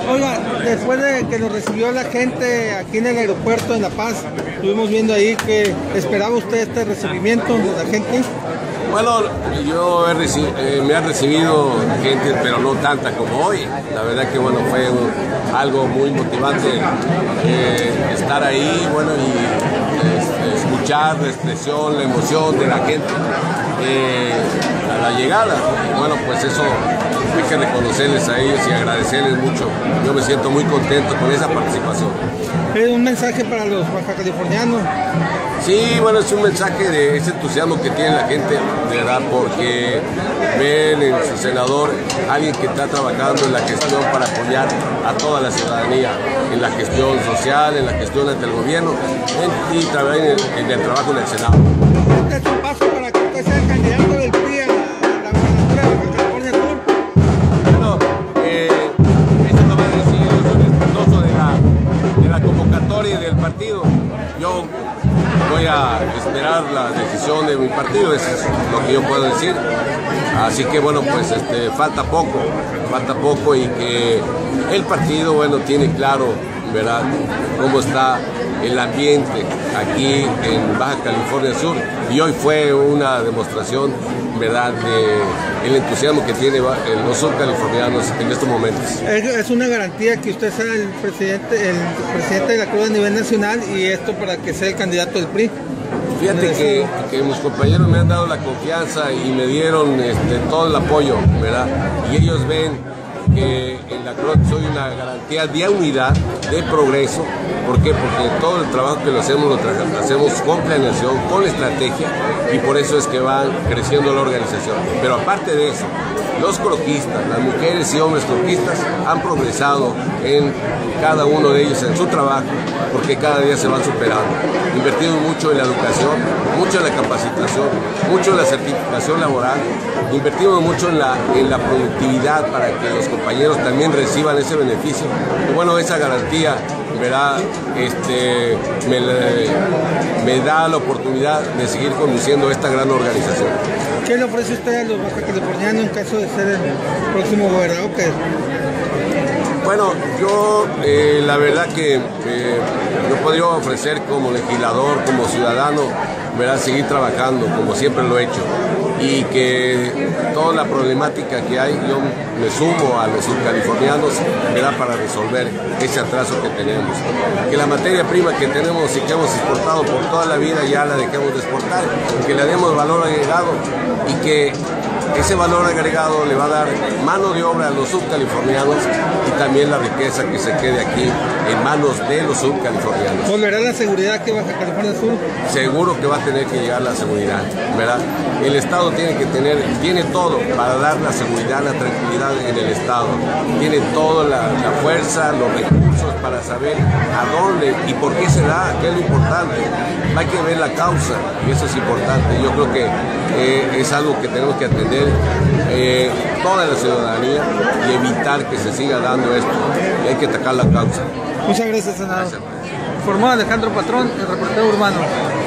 Oiga, después de que nos recibió la gente aquí en el aeropuerto en La Paz, estuvimos viendo ahí que esperaba usted este recibimiento de la gente. Bueno, yo me ha recibido gente, pero no tanta como hoy. La verdad que bueno, fue algo muy motivante estar ahí, bueno, y escuchar la expresión, la emoción de la gente a la llegada. Y bueno, pues eso hay que reconocerles a ellos y agradecerles mucho. Yo me siento muy contento con esa participación. ¿Es un mensaje para los bajacalifornianos? Sí, bueno, es un mensaje de ese entusiasmo que tiene la gente, de verdad, porque ven en su senador alguien que está trabajando en la gestión para apoyar a toda la ciudadanía, en la gestión social, en la gestión ante el gobierno y también en el trabajo en el Senado. ¿Este es un paso para que usted sea el candidato del PRI a la gobernatura de Baja California Sur? Bueno, eso no va a decir, yo soy respetuoso de la convocatoria del partido. Yo voy a esperar la decisión de mi partido, eso es lo que yo puedo decir. Así que bueno, pues falta poco y que el partido, bueno, tiene claro, ¿verdad?, cómo está el ambiente aquí en Baja California Sur, y hoy fue una demostración, ¿verdad?, de el entusiasmo que tienen los subcalifornianos en estos momentos. Es una garantía que usted sea el presidente de la Cruz a nivel nacional, y esto para que sea el candidato del PRI. Fíjate que mis compañeros me han dado la confianza y me dieron todo el apoyo, ¿verdad? Y ellos ven que en la Cruz soy una garantía de unidad, de progreso. ¿Por qué? Porque todo el trabajo que lo hacemos con planeación, con estrategia, y por eso es que va creciendo la organización. Pero aparte de eso, los croquistas, las mujeres y hombres croquistas han progresado en cada uno de ellos en su trabajo, porque cada día se van superando. Invertimos mucho en la educación, mucho en la capacitación, mucho en la certificación laboral, invertimos mucho en la productividad para que los compañeros también reciban ese beneficio. Y bueno, esa garantía, ¿verdad?, me da la oportunidad de seguir conduciendo esta gran organización. ¿Qué le ofrece usted a los bajacalifornianos en caso de ser el próximo gobernador? Bueno, yo la verdad que yo podría ofrecer como legislador, como ciudadano, ¿verdad?, seguir trabajando como siempre lo he hecho, y que toda la problemática que hay, yo me sumo a los subcalifornianos, ¿verdad?, para resolver ese atraso que tenemos. Que la materia prima que tenemos y que hemos exportado por toda la vida ya la dejemos de exportar, que le demos valor agregado, y que ese valor agregado le va a dar mano de obra a los subcalifornianos, y también la riqueza que se quede aquí en manos de los subcalifornianos. ¿Volverá la seguridad que Baja California Sur? Seguro que va a tener que llegar la seguridad, ¿verdad? El Estado tiene todo para dar la seguridad, la tranquilidad en el Estado. Tiene toda la fuerza, los recursos para saber a dónde y por qué se da, qué es lo importante. Hay que ver la causa, y eso es importante. Yo creo que es algo que tenemos que atender toda la ciudadanía y evitar que se siga dando esto. Y hay que atacar la causa. Muchas gracias, senador. Informó Alejandro Patrón, el reportero urbano.